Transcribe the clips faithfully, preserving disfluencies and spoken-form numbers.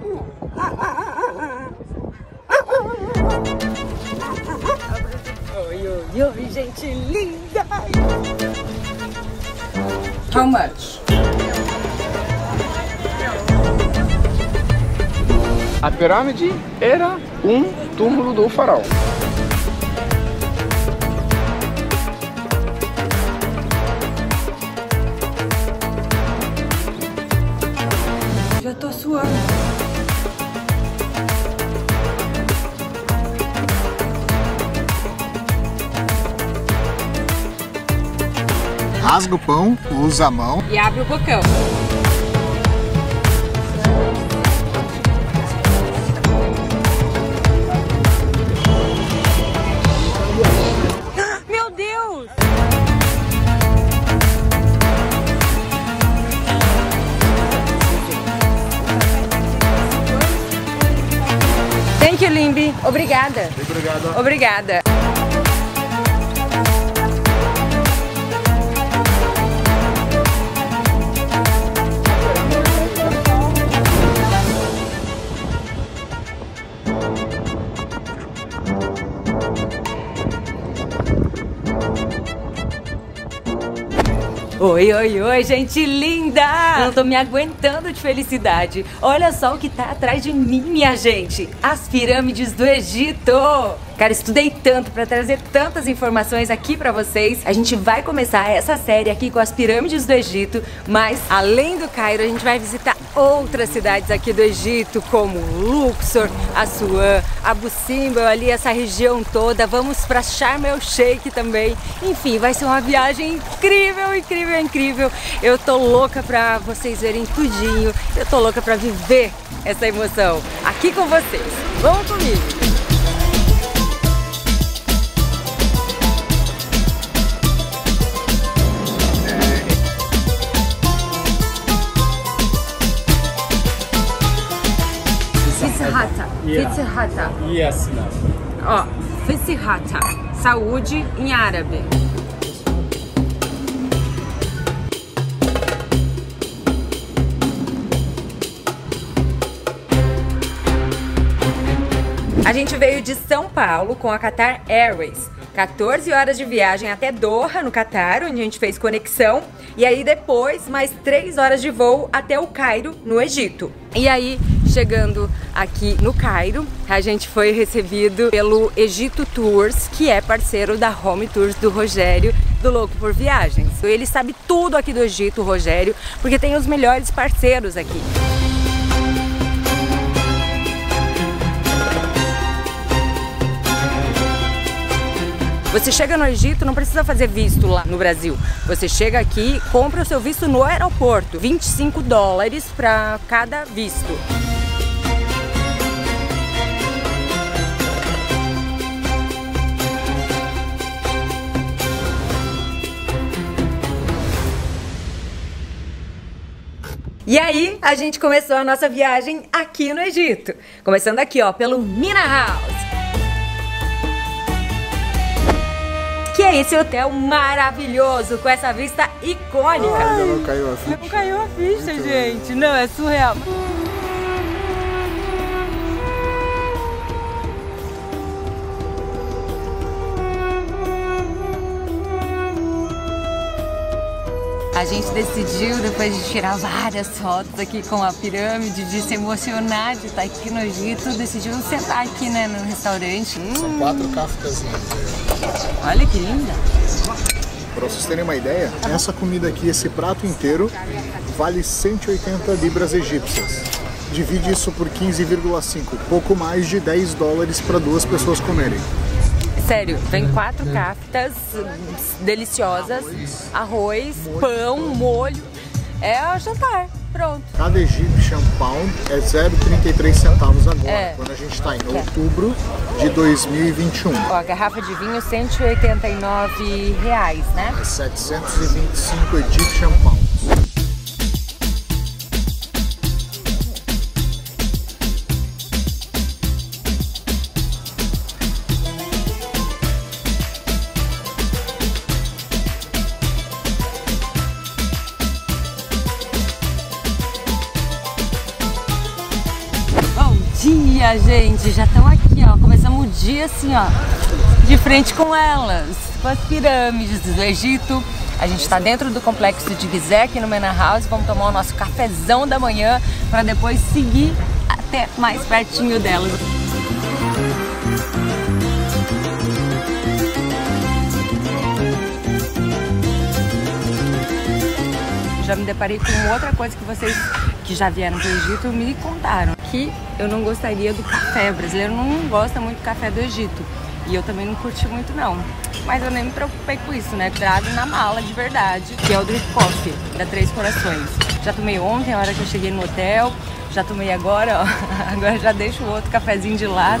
Oi, oi, oi, gente linda! How much? A pirâmide era um túmulo do faraó. Já tô suando. Rasga o pão, usa a mão e abre o bocão. Meu Deus! Thank you, Limby. Obrigada. Obrigado. Obrigada. Oi, oi, oi, gente linda! Eu não tô me aguentando de felicidade. Olha só o que tá atrás de mim, minha gente. As pirâmides do Egito. Cara, estudei tanto pra trazer tantas informações aqui pra vocês. A gente vai começar essa série aqui com as pirâmides do Egito, mas além do Cairo, a gente vai visitar outras cidades aqui do Egito, como Luxor, Assuã, Abu Simbel, ali essa região toda. Vamos pra Sharm el Sheikh também. Enfim, vai ser uma viagem incrível, incrível, incrível. Eu tô louca pra vocês verem tudinho. Eu tô louca pra viver essa emoção aqui com vocês. Vamos comigo! Fisihata. Fisihata. Yes, Ó, Fisihata. Saúde em árabe. A gente veio de São Paulo com a Qatar Airways. quatorze horas de viagem até Doha, no Catar, onde a gente fez conexão. E aí depois, mais três horas de voo até o Cairo, no Egito. E aí, chegando aqui no Cairo, a gente foi recebido pelo Egito Tours, que é parceiro da Home Tours do Rogério, do Louco por Viagens. Ele sabe tudo aqui do Egito, o Rogério, porque tem os melhores parceiros aqui. Você chega no Egito, não precisa fazer visto lá no Brasil. Você chega aqui, compra o seu visto no aeroporto. vinte e cinco dólares para cada visto. E aí, a gente começou a nossa viagem aqui no Egito. Começando aqui, ó, pelo Mina House. Que é esse hotel maravilhoso, com essa vista icônica. Ah, ainda não caiu a ficha. Não caiu a ficha, muito gente. Bem. Não, é surreal. A gente decidiu, depois de tirar várias fotos aqui com a pirâmide, de se emocionar de estar aqui no Egito, decidiu sentar aqui, né, no restaurante. São hum. quatro kaftazinhas. Olha que linda! Para vocês terem uma ideia, essa comida aqui, esse prato inteiro, vale cento e oitenta libras egípcias. Divide isso por quinze vírgula cinco, pouco mais de dez dólares para duas pessoas comerem. Sério, vem quatro kaftas deliciosas, arroz, pão, molho, é o jantar, pronto. Cada Egyptian Pound é zero vírgula trinta e três centavos agora, é. quando a gente está em é. outubro de dois mil e vinte e um. Ó, a garrafa de vinho cento e oitenta e nove reais, né? É setecentos e vinte e cinco Egyptian Pounds. dia, gente. Já estão aqui, ó. Começamos o dia assim, ó, de frente com elas, com as pirâmides do Egito. A gente está dentro do complexo de Gizé, aqui no Manor House. Vamos tomar o nosso cafezão da manhã para depois seguir até mais pertinho delas. Já me deparei com outra coisa que vocês que já vieram do Egito me contaram, que eu não gostaria do café. O brasileiro não gosta muito do café do Egito. E eu também não curti muito não. Mas eu nem me preocupei com isso, né? Trago na mala de verdade, que é o Drip Coffee, da Três Corações. Já tomei ontem, a hora que eu cheguei no hotel. Já tomei agora, ó. Agora já deixo o outro cafezinho de lado.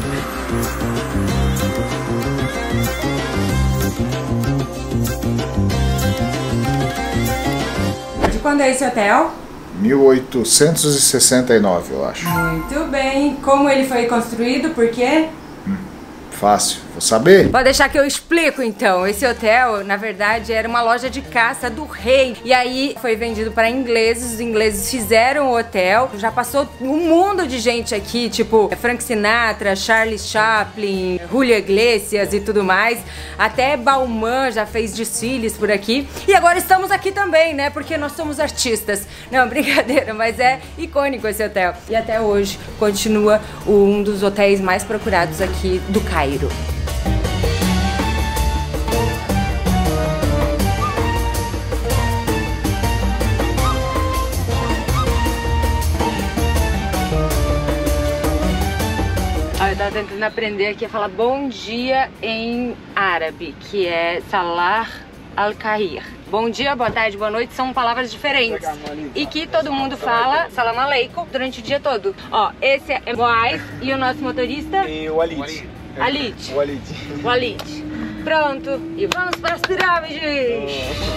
De quando é esse hotel? mil oitocentos e sessenta e nove, eu acho. Muito bem. Como ele foi construído? Por quê? Hum, fácil. Vou saber? Pode deixar que eu explico então. Esse hotel, na verdade, era uma loja de caça do rei. E aí foi vendido para ingleses. Os ingleses fizeram o hotel. Já passou um mundo de gente aqui, tipo Frank Sinatra, Charlie Chaplin, Julio Iglesias e tudo mais. Até Balmain já fez desfiles por aqui. E agora estamos aqui também, né? Porque nós somos artistas. Não, brincadeira, mas é icônico esse hotel. E até hoje continua um dos hotéis mais procurados aqui do Cairo. Eu tava tentando aprender aqui a falar bom dia em árabe, que é Salah al-Kahir. Bom dia, boa tarde, boa noite são palavras diferentes. E que todo mundo fala Salam Aleikum durante o dia todo. Ó, esse é Moais e o nosso motorista? E o Walid. Walid. Walid. Walid. Pronto, e vamos para as pirâmides!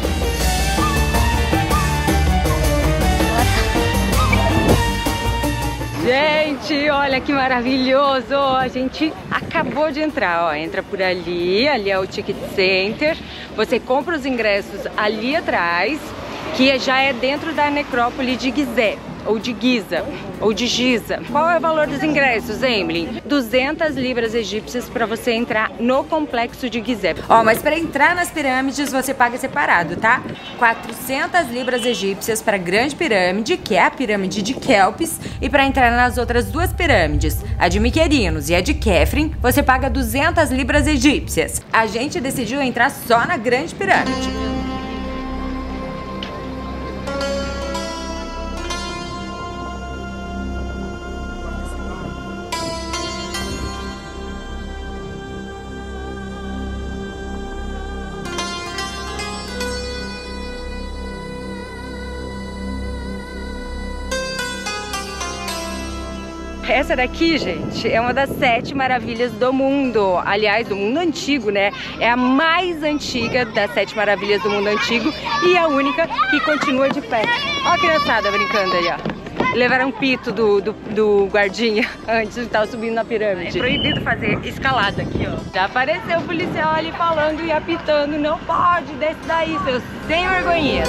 Gente, olha que maravilhoso! A gente acabou de entrar, ó. Entra por ali, ali é o Ticket Center. Você compra os ingressos ali atrás, que já é dentro da necrópole de Gizé, ou de Giza, ou de Giza. Qual é o valor dos ingressos, Emily? duzentas libras egípcias para você entrar no complexo de Gizé. Ó, mas para entrar nas pirâmides você paga separado, tá? quatrocentas libras egípcias para a Grande Pirâmide, que é a pirâmide de Kelpis, e para entrar nas outras duas pirâmides, a de Miquerinos e a de Kefren, você paga duzentas libras egípcias. A gente decidiu entrar só na Grande Pirâmide. Essa daqui, gente, é uma das sete maravilhas do mundo. Aliás, do mundo antigo, né? É a mais antiga das sete maravilhas do mundo antigo e a única que continua de pé. Ó a criançada brincando aí, ó. Levaram um pito do, do, do guardinha antes de estar subindo na pirâmide. É proibido fazer escalada aqui, ó. Já apareceu o policial ali falando e apitando. Não pode, desce daí, seus sem vergonhinha.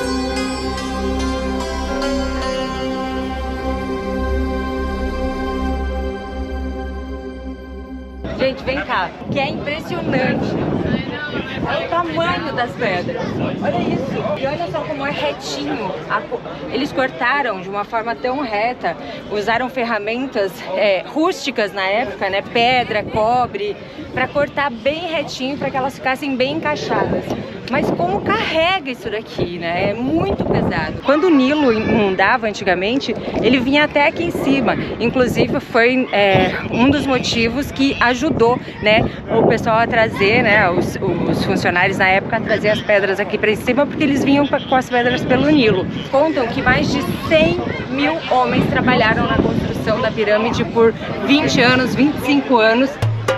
Gente, vem cá, que é impressionante. Olha o tamanho das pedras. Olha isso. E olha só como é retinho. Eles cortaram de uma forma tão reta. Usaram ferramentas é, rústicas na época, né? Pedra, cobre, para cortar bem retinho, para que elas ficassem bem encaixadas. Mas como carrega isso daqui, né? É muito pesado. Quando o Nilo inundava antigamente, ele vinha até aqui em cima. Inclusive foi é, um dos motivos que ajudou, né, o pessoal a trazer, né, os, os funcionários na época a trazer as pedras aqui para cima, porque eles vinham com as pedras pelo Nilo. Contam que mais de cem mil homens trabalharam na construção da pirâmide por vinte anos, vinte e cinco anos.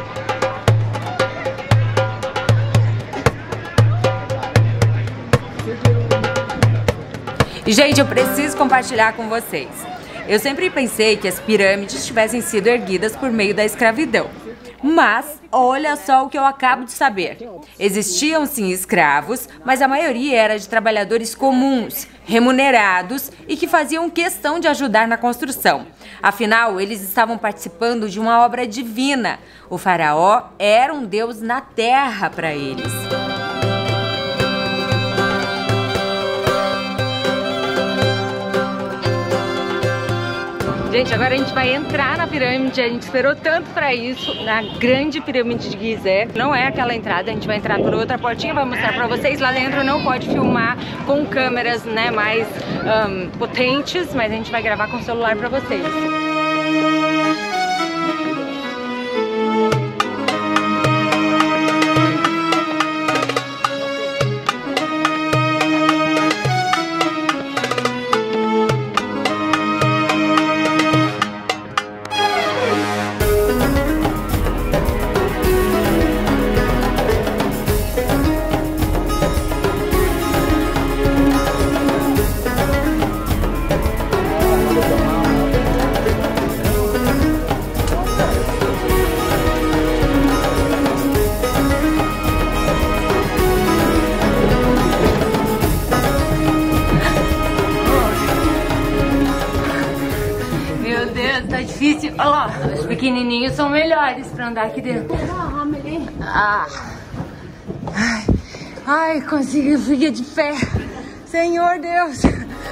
Gente, eu preciso compartilhar com vocês. Eu sempre pensei que as pirâmides tivessem sido erguidas por meio da escravidão. Mas, olha só o que eu acabo de saber. Existiam sim escravos, mas a maioria era de trabalhadores comuns, remunerados e que faziam questão de ajudar na construção. Afinal, eles estavam participando de uma obra divina. O faraó era um deus na terra para eles. Gente, agora a gente vai entrar na pirâmide, a gente esperou tanto pra isso, na grande pirâmide de Gizé. Não é aquela entrada, a gente vai entrar por outra portinha, vai mostrar pra vocês. Lá dentro não pode filmar com câmeras, né, mais um, potentes, mas a gente vai gravar com o celular pra vocês. Difícil, olha lá, os pequenininhos são melhores pra andar aqui dentro. Ah. Ai, ai, consegui, fiquei de pé. Senhor Deus.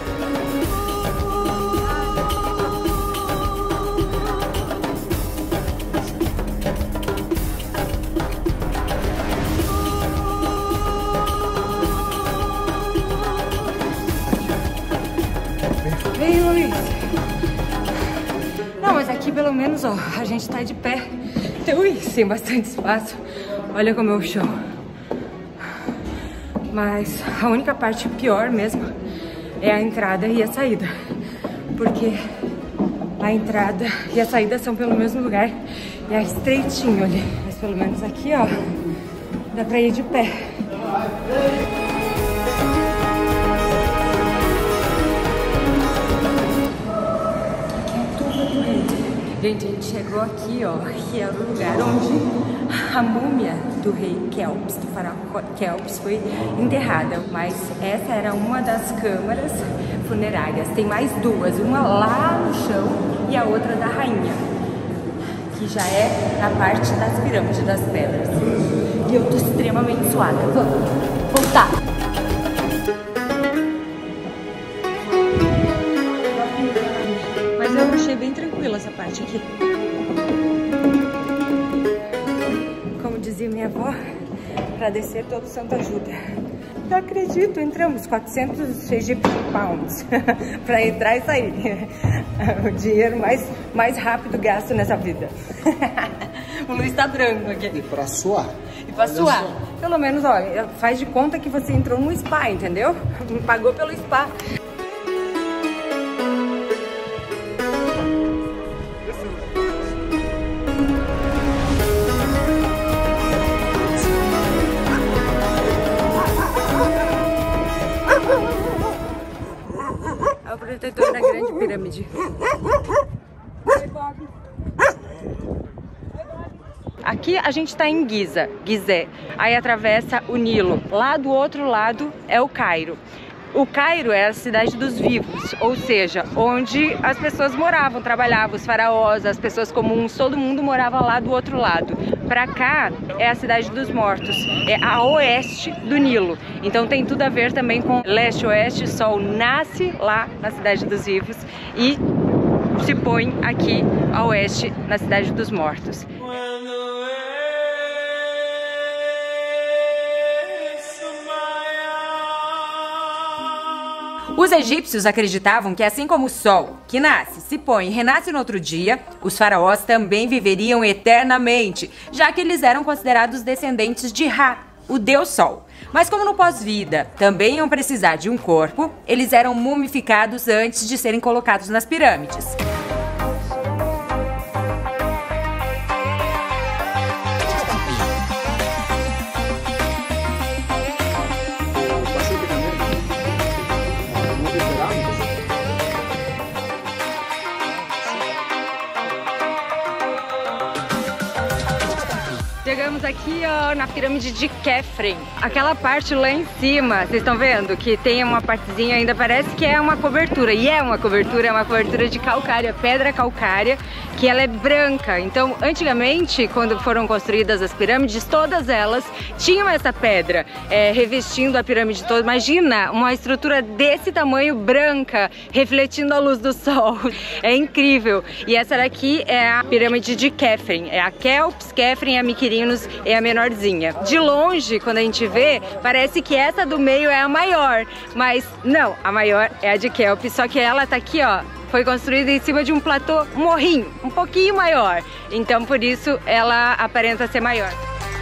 Vem, Luiz. Não, mas aqui pelo menos, ó, a gente tá de pé. Ui, tem bastante espaço. Olha como é o chão. Mas a única parte pior mesmo é a entrada e a saída. Porque a entrada e a saída são pelo mesmo lugar. E é estreitinho ali. Mas pelo menos aqui, ó, dá pra ir de pé. Gente, a gente chegou aqui, ó, que era o lugar onde a múmia do rei Kelps, do faraó Kelps, foi enterrada. Mas essa era uma das câmaras funerárias. Tem mais duas, uma lá no chão e a outra da rainha, que já é na parte das pirâmides das pedras. E eu tô extremamente suada. Vamos voltar. Mas eu achei bem tranquila essa parte aqui. Como dizia minha avó, para descer todo santo ajuda. Não acredito, entramos quatrocentos Egyptian pounds para entrar e sair. O dinheiro mais, mais rápido gasto nessa vida. O Luiz tá branco aqui. E para suar. E para suar. Pelo menos, olha, faz de conta que você entrou num spa, entendeu? Pagou pelo spa. É o protetor da grande pirâmide. Oi, Bob. Aqui a gente tá em Giza, Gizé. Aí atravessa o Nilo. Lá do outro lado é o Cairo. O Cairo é a cidade dos vivos, ou seja, onde as pessoas moravam, trabalhavam, os faraós, as pessoas comuns, todo mundo morava lá do outro lado. Pra cá é a cidade dos mortos, é a oeste do Nilo. Então tem tudo a ver também com leste-oeste. O sol nasce lá na cidade dos vivos e se põe aqui a oeste na cidade dos mortos. Os egípcios acreditavam que, assim como o sol, que nasce, se põe e renasce no outro dia, os faraós também viveriam eternamente, já que eles eram considerados descendentes de Ra, o deus sol. Mas como no pós-vida também iam precisar de um corpo, eles eram mumificados antes de serem colocados nas pirâmides. Chegamos aqui, ó, na pirâmide de Khafre. Aquela parte lá em cima, vocês estão vendo? Que tem uma partezinha ainda, parece que é uma cobertura. E é uma cobertura, é uma cobertura de calcária, pedra calcária, que ela é branca. Então, antigamente, quando foram construídas as pirâmides, todas elas tinham essa pedra é, revestindo a pirâmide toda. Imagina uma estrutura desse tamanho, branca, refletindo a luz do sol. É incrível. E essa daqui é a pirâmide de Khafre. É a Kelps, Khafre e a Mykirinus é a menorzinha. De longe, quando a gente vê, parece que essa do meio é a maior, mas não, a maior é a de Kelps, só que ela tá aqui, ó, foi construída em cima de um platô, um morrinho, um pouquinho maior, então por isso ela aparenta ser maior.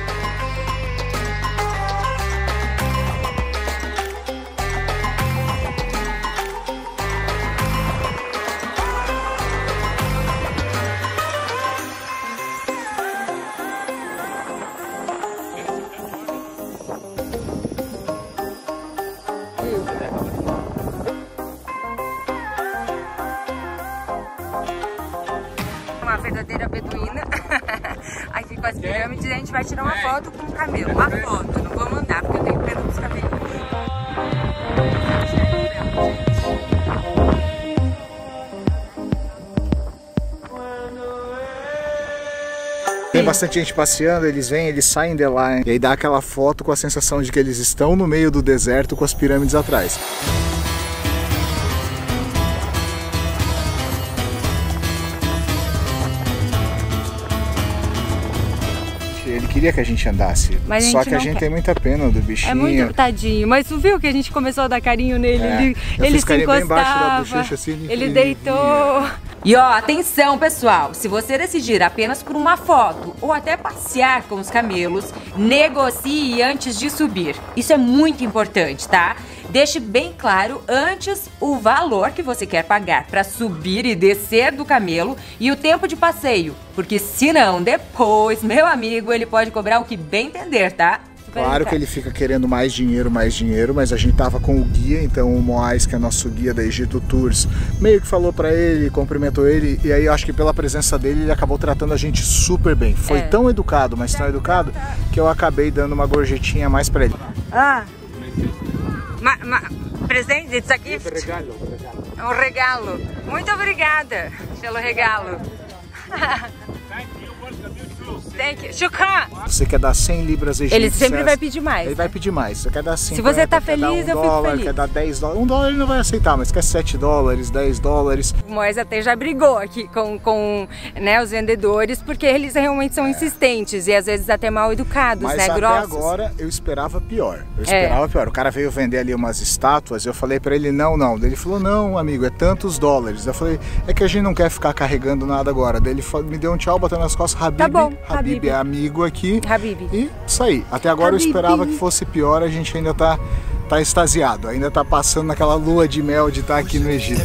Uma verdadeira beduína aqui com as pirâmides. A gente vai tirar uma foto com o camelo. Uma foto, não vou mandar porque eu tenho pena dos camelos. Tem bastante gente passeando, eles vêm, eles saem de lá, e aí dá aquela foto com a sensação de que eles estão no meio do deserto com as pirâmides atrás. Ele queria que a gente andasse, mas só a gente que a gente quer. Tem muita pena do bichinho. É muito tadinho, mas tu viu que a gente começou a dar carinho nele, é, ele, ele se encostava, bochecha, assim, ele, ele deitou. E ó, atenção pessoal, se você decidir apenas por uma foto ou até passear com os camelos, negocie antes de subir. Isso é muito importante, tá? Deixe bem claro antes o valor que você quer pagar para subir e descer do camelo e o tempo de passeio, porque senão depois, meu amigo, ele pode cobrar o que bem entender, tá? Claro que ele fica querendo mais dinheiro, mais dinheiro, mas a gente tava com o guia, então o Moais, que é nosso guia da Egito Tours, meio que falou pra ele, cumprimentou ele, e aí eu acho que pela presença dele, ele acabou tratando a gente super bem. Foi é. tão educado, mas tão educado, que eu acabei dando uma gorjetinha a mais pra ele. Ah! Ma, ma, presente, isso aqui? É um regalo. Muito obrigada pelo regalo. Thank you. Shukran. Você quer dar cem libras egípcias? Ele sempre vai pedir mais. Ele vai pedir mais. Você quer dar cinquenta, se você tá feliz, um eu dólar, fico feliz. Quer dar dez dólares. Um dólar ele não vai aceitar, mas quer sete dólares, dez dólares. O Moés até já brigou aqui com, com né, os vendedores, porque eles realmente são é. insistentes e às vezes até mal educados, mas né, até grossos. Agora eu esperava pior. Eu esperava é. pior. O cara veio vender ali umas estátuas, eu falei pra ele, não, não. Daí ele falou, não, amigo, é tantos dólares. Eu falei, é que a gente não quer ficar carregando nada agora. Daí ele me deu um tchau, batendo nas costas, Habib. Tá bom, Habib, Habib é amigo aqui. Habib. E isso aí. Até agora Habib. Eu esperava que fosse pior, a gente ainda tá, tá extasiado, ainda tá passando naquela lua de mel de estar aqui no Egito.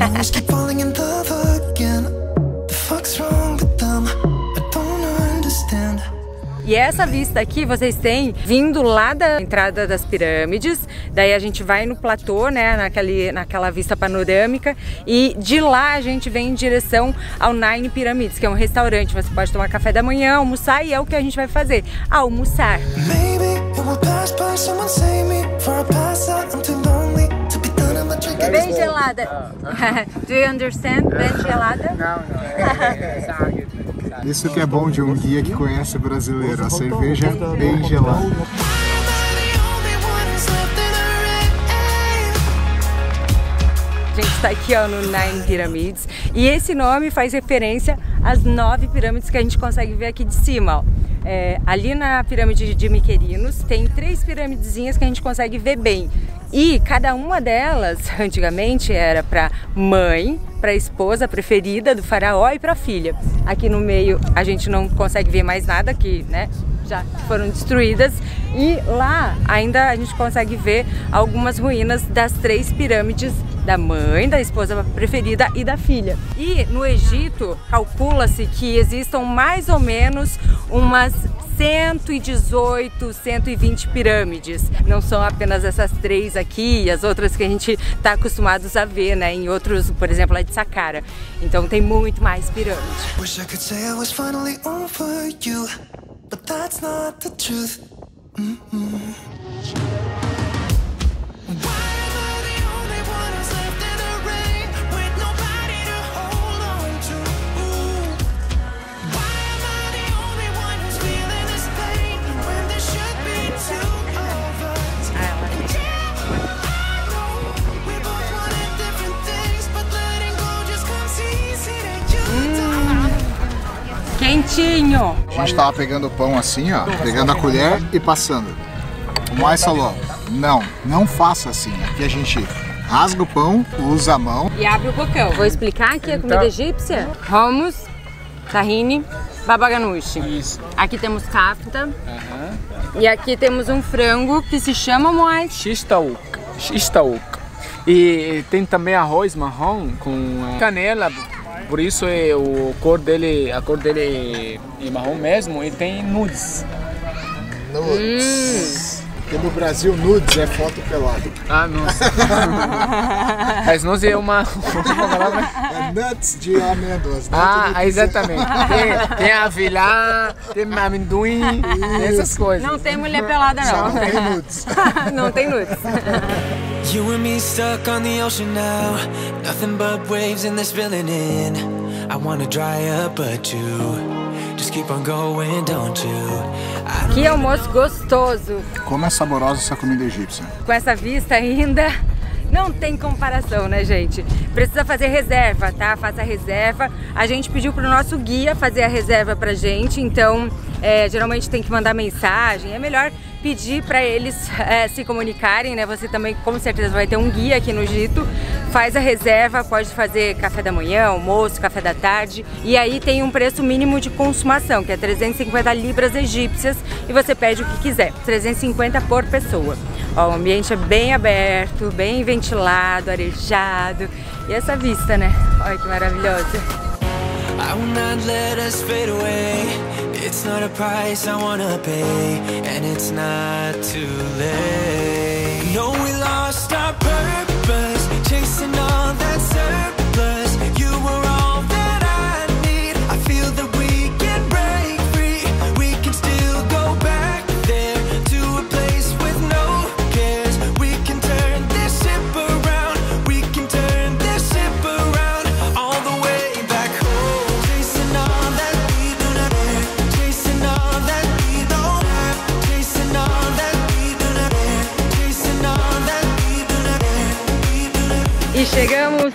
E essa vista aqui vocês têm vindo lá da entrada das pirâmides, daí a gente vai no platô, né, naquele, naquela vista panorâmica, e de lá a gente vem em direção ao Nine Pyramids, que é um restaurante, você pode tomar café da manhã, almoçar, e é o que a gente vai fazer, almoçar. Bem gelada. Do you understand? Bem gelada? Não, não. Isso que é bom de um guia que conhece brasileiro, a cerveja é bem gelada. A gente está aqui ó, no Nine Pyramids e esse nome faz referência às nove pirâmides que a gente consegue ver aqui de cima. Ó. É, ali na pirâmide de Mykirinus tem três piramidezinhas que a gente consegue ver bem. E cada uma delas, antigamente, era para mãe, para a esposa preferida do faraó e para a filha. Aqui no meio a gente não consegue ver mais nada, que né, já foram destruídas. E lá ainda a gente consegue ver algumas ruínas das três pirâmides da mãe, da esposa preferida e da filha. E no Egito, calcula-se que existam mais ou menos umas cento e dezoito, cento e vinte pirâmides. Não são apenas essas três aqui e as outras que a gente está acostumados a ver, né? Em outros, por exemplo, a de Saqqara. Então tem muito mais pirâmides. but that's not the truth. Mm-mm. Quentinho! A gente tava pegando o pão assim, ó, pegando a colher e passando. O Mais falou, não, não faça assim. Aqui a gente rasga o pão, usa a mão e abre o bocão. Vou explicar aqui a comida egípcia. Hummus, tahine, baba ganoush. Isso. Aqui temos kafta. Uhum. E aqui temos um frango que se chama Moai. Xistauk. Xistauk. E tem também arroz marrom com canela. Por isso é o cor dele, a cor dele é marrom mesmo, e tem nudes. Nudes. Hum. Porque no Brasil nudes é foto pelada. Ah, nossa. Mas nudes é uma, uma palavra. É nuts de amêndoas. Ah, exatamente. Tem, tem avelã, tem amendoim, tem essas coisas. Não tem mulher pelada não. Não tem nudes. Não tem nudes. You and me stuck on the ocean now. Nothing but waves and they're spilling in. I wanna dry up but you just keep on going, don't you? Que almoço gostoso. Como é saborosa essa comida egípcia. Com essa vista ainda, não tem comparação, né, gente? Precisa fazer reserva, tá? Faça reserva. A gente pediu pro nosso guia fazer a reserva pra gente, então é, geralmente tem que mandar mensagem. É melhor pedir para eles é, se comunicarem, né? Você também com certeza vai ter um guia aqui no Egito. Faz a reserva, pode fazer café da manhã, almoço, café da tarde. E aí tem um preço mínimo de consumação, que é trezentas e cinquenta libras egípcias, e você pede o que quiser, trezentas e cinquenta por pessoa. Ó, o ambiente é bem aberto, bem ventilado, arejado. E essa vista, né? Olha que maravilhosa. I will not let us fade away. It's not a price I wanna pay, and it's not too late. No, we lost our purpose, chasing all that surplus. You were all that I need. I feel that we can break free. We can still go back there to a place with no cares. We can turn this ship around. We can turn this ship around all the way back home. Chasing all that we do not care. Chasing all that we don't have. Chasing all that we do not care. Chasing all that we do not care. We do not. E chegamos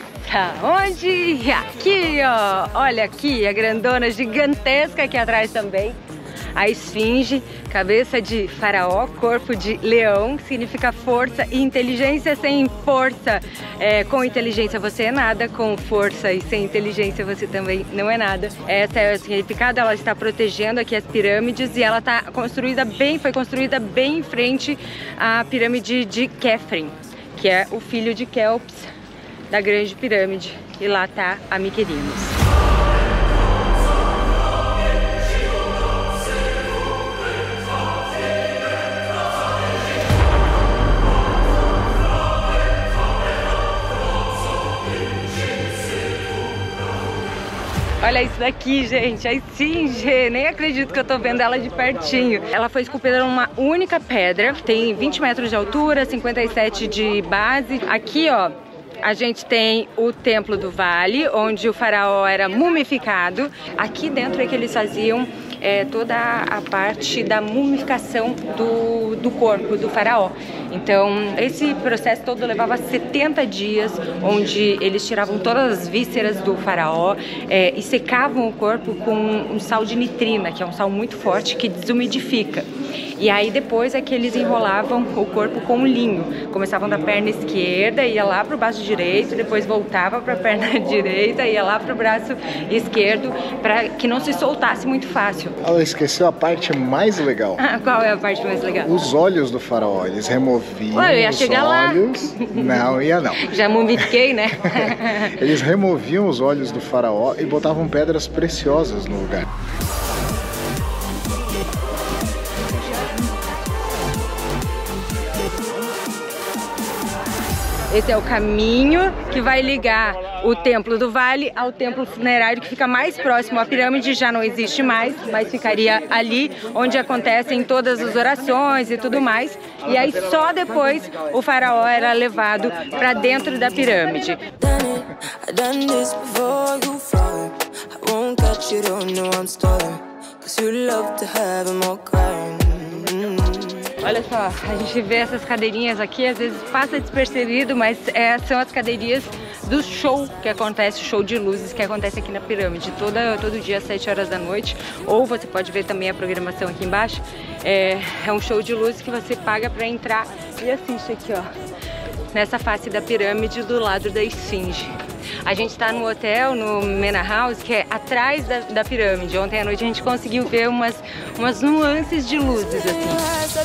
aonde? Aqui, ó. Olha aqui, a grandona gigantesca aqui atrás também. A esfinge, cabeça de faraó, corpo de leão, significa força e inteligência. Sem força, é, com inteligência você é nada, com força e sem inteligência você também não é nada. Esse é o significado. Ela está protegendo aqui as pirâmides e ela está construída bem, foi construída bem em frente à pirâmide de Khafre, que é o filho de Quéops, da grande pirâmide. E lá tá a Mykonos. Olha isso daqui, gente, a esfinge. Nem acredito que eu tô vendo ela de pertinho. Ela foi esculpida numa única pedra, tem vinte metros de altura, cinquenta e sete de base. Aqui, ó, a gente tem o Templo do Vale, onde o faraó era mumificado. Aqui dentro é que eles faziam é, toda a parte da mumificação do, do corpo do faraó. Então, esse processo todo levava setenta dias, onde eles tiravam todas as vísceras do faraó é, e secavam o corpo com um sal de nitrina, que é um sal muito forte que desumidifica. E aí depois é que eles enrolavam o corpo com linho. Começavam da perna esquerda, ia lá pro braço direito, depois voltava para a perna direita, ia lá pro braço esquerdo, para que não se soltasse muito fácil. Ela esqueceu a parte mais legal. Qual é a parte mais legal? Os olhos do faraó. Eles removiam Ué, eu ia os chegar olhos. Lá. Não, ia não. Já mumifiquei, né? Eles removiam os olhos do faraó e botavam pedras preciosas no lugar. Esse é o caminho que vai ligar o Templo do Vale ao templo funerário que fica mais próximo à pirâmide, já não existe mais, mas ficaria ali onde acontecem todas as orações e tudo mais. E aí só depois o faraó era levado para dentro da pirâmide. Olha só, a gente vê essas cadeirinhas aqui, às vezes passa despercebido, mas é, são as cadeirinhas do show que acontece, o show de luzes que acontece aqui na pirâmide, toda, todo dia às sete horas da noite, ou você pode ver também a programação aqui embaixo. É, é um show de luzes que você paga para entrar e assiste aqui, ó, nessa face da pirâmide do lado da esfinge. A gente está no hotel, no Mena House, que é atrás da, da pirâmide. Ontem à noite a gente conseguiu ver umas, umas nuances de luzes, assim.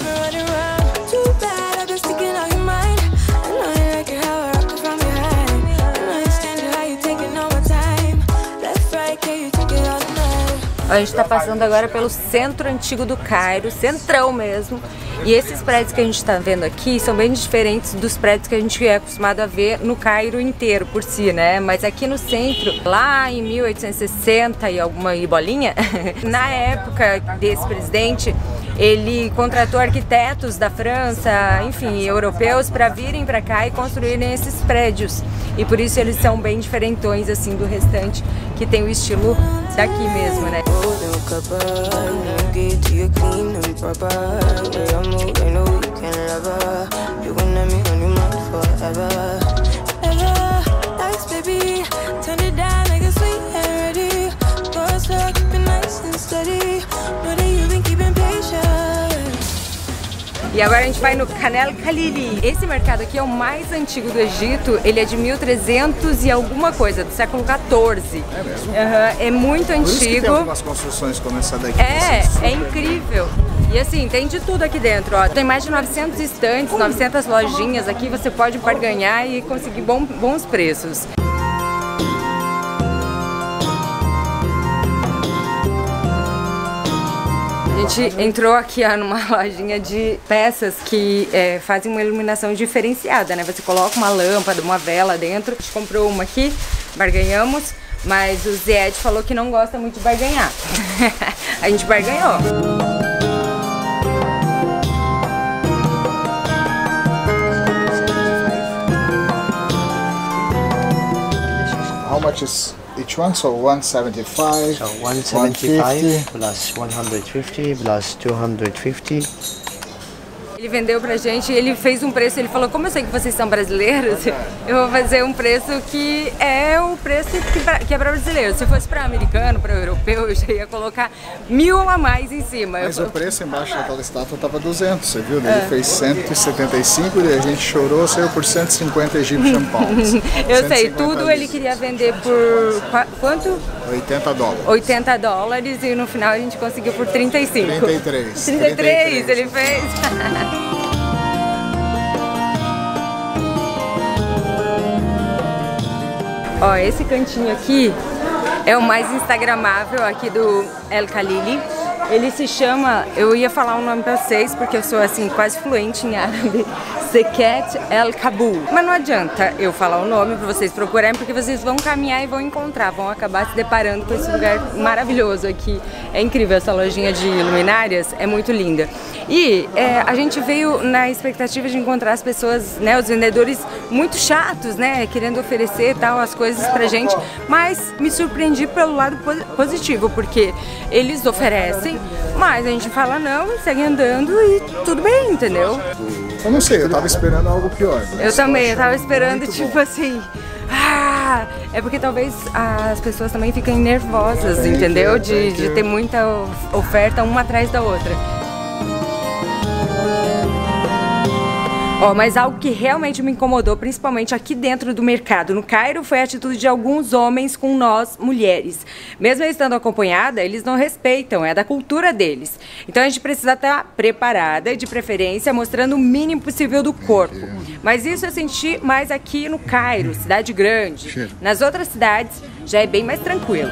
A gente está passando agora pelo centro antigo do Cairo, centrão mesmo. E esses prédios que a gente está vendo aqui são bem diferentes dos prédios que a gente é acostumado a ver no Cairo inteiro por si, né? Mas aqui no centro, lá em mil oitocentos e sessenta e alguma e bolinha, na época desse presidente, ele contratou arquitetos da França, enfim, europeus, para virem para cá e construírem esses prédios. E por isso eles são bem diferentões, assim, do restante, que tem o estilo daqui mesmo, né? E agora a gente vai no Khan el-Khalili. Esse mercado aqui é o mais antigo do Egito, ele é de mil e trezentos e alguma coisa, do século quatorze. É mesmo? Uhum, é muito antigo. Por isso que tem algumas construções como essa daqui. É, é incrível. E assim, tem de tudo aqui dentro, ó. Tem mais de novecentos estantes, novecentas lojinhas aqui, você pode barganhar e conseguir bom, bons preços. A gente entrou aqui ó, numa lojinha de peças que é, fazem uma iluminação diferenciada, né? Você coloca uma lâmpada, uma vela dentro. A gente comprou uma aqui, barganhamos, mas o Zed falou que não gosta muito de barganhar. A gente barganhou. How much is each one? So one seventy-five. So one seventy-five plus one hundred fifty plus two hundred fifty. Ele vendeu pra gente, ele fez um preço, ele falou, como eu sei que vocês são brasileiros, eu vou fazer um preço que é o preço que, pra, que é para brasileiro. Se fosse para americano, para europeu, eu já ia colocar mil a mais em cima. Mas eu... o preço embaixo daquela estátua tava duzentos, você viu? Ele é. fez cento e setenta e cinco e a gente chorou, saiu por cento e cinquenta Egyptian pounds. Eu sei, tudo ele queria vender por quanto? oitenta dólares. oitenta dólares e no final a gente conseguiu por trinta e cinco. trinta e três. trinta e três, ele fez. Ó, esse cantinho aqui é o mais instagramável aqui do El-Khalili. Ele se chama, eu ia falar o nome pra vocês porque eu sou assim quase fluente em árabe, Seket El-Kabul. Mas não adianta eu falar o nome pra vocês procurarem porque vocês vão caminhar e vão encontrar, vão acabar se deparando com esse lugar maravilhoso aqui. É incrível essa lojinha de luminárias, é muito linda. E é, a gente veio na expectativa de encontrar as pessoas, né, os vendedores muito chatos, né, querendo oferecer tal as coisas pra gente, mas me surpreendi pelo lado positivo, porque eles oferecem, mas a gente fala não e segue andando e tudo bem, entendeu? Eu não sei, eu tava esperando algo pior. Eu também, eu tava esperando tipo bom. assim... Ah, é porque talvez as pessoas também fiquem nervosas, tem entendeu? Que, de, de ter muita oferta uma atrás da outra. Ó, mas algo que realmente me incomodou, principalmente aqui dentro do mercado, no Cairo, foi a atitude de alguns homens com nós, mulheres. Mesmo eu estando acompanhada, eles não respeitam, é da cultura deles. Então a gente precisa estar preparada, de preferência, mostrando o mínimo possível do corpo. Mas isso eu senti mais aqui no Cairo, cidade grande. Nas outras cidades já é bem mais tranquilo.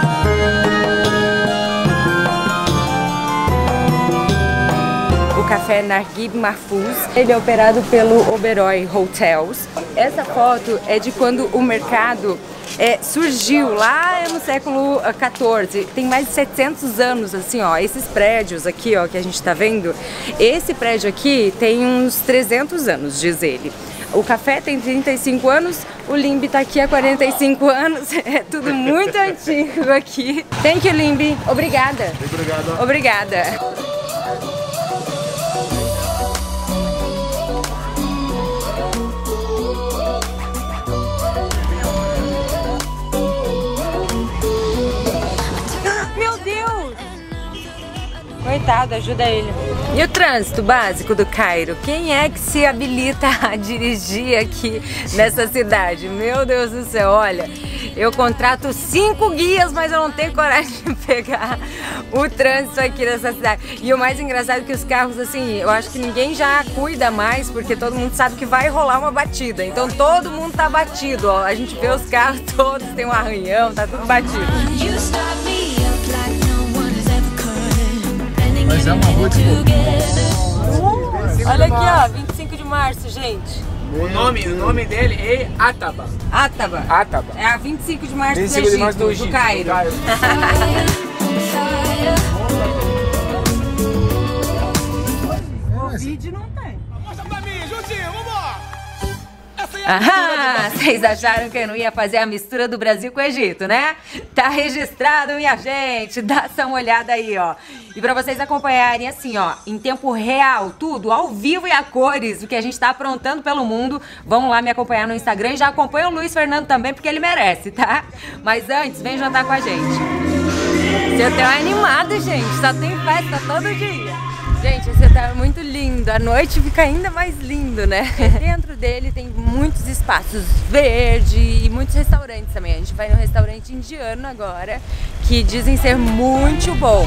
O café café Naguib Mahfouz. Ele é operado pelo Oberoi Hotels. Essa foto é de quando o mercado é, surgiu lá no século quatorze. Tem mais de setecentos anos, assim, ó. Esses prédios aqui, ó, que a gente tá vendo. Esse prédio aqui tem uns trezentos anos, diz ele. O café tem trinta e cinco anos, o Limbe tá aqui há quarenta e cinco anos, é tudo muito antigo aqui. Thank you, Limbe. Obrigada. Obrigado. Obrigada. Meu Deus! Coitado, ajuda ele. E o trânsito básico do Cairo? Quem é que se habilita a dirigir aqui nessa cidade? Meu Deus do céu, olha, eu contrato cinco guias, mas eu não tenho coragem de pegar o trânsito aqui nessa cidade. E o mais engraçado é que os carros, assim, eu acho que ninguém já cuida mais, porque todo mundo sabe que vai rolar uma batida. Então todo mundo tá batido, ó. A gente vê os carros todos, tem um arranhão, tá tudo batido. Mas é uma rua de Olha aqui, ó, vinte e cinco de março, gente. O nome, o nome dele é Ataba. Ataba. Ataba. É a vinte e cinco de março, vinte e do cinco Egito, de março do, do, Egito, do Cairo. do Cairo. Covid não tem. Mostra pra mim, juntinho, vambora! Ah, vocês acharam que eu não ia fazer a mistura do Brasil com o Egito, né? Tá registrado, minha gente. Dá essa uma olhada aí, ó. E pra vocês acompanharem assim, ó, em tempo real, tudo, ao vivo e a cores, o que a gente tá aprontando pelo mundo, vão lá me acompanhar no Instagram e já acompanha o Luiz Fernando também, porque ele merece, tá? Mas antes, vem jantar com a gente. Esse hotel é animado, gente. Só tem festa todo dia. Gente, esse hotel é muito lindo, à noite fica ainda mais lindo, né? Dentro dele tem muitos espaços verdes e muitos restaurantes também. A gente vai num restaurante indiano agora, que dizem ser muito bom.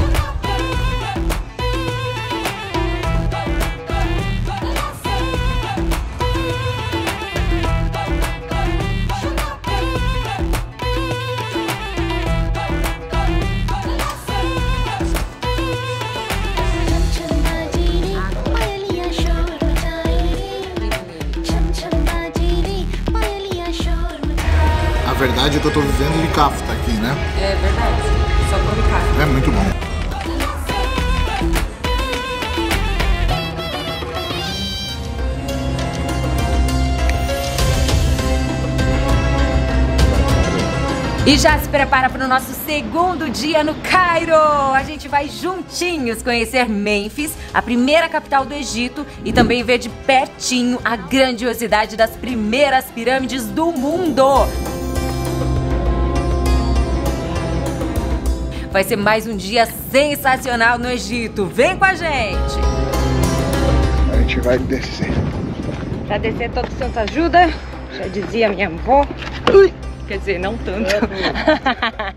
A verdade é que eu tô vivendo de kafta aqui, né? É verdade, só come carne. É muito bom. E já se prepara para o nosso segundo dia no Cairo. A gente vai juntinhos conhecer Mênfis, a primeira capital do Egito, e também ver de pertinho a grandiosidade das primeiras pirâmides do mundo. Vai ser mais um dia sensacional no Egito. Vem com a gente! A gente vai descer. Pra descer todo santo ajuda, já dizia minha avó. Quer dizer, não tanto.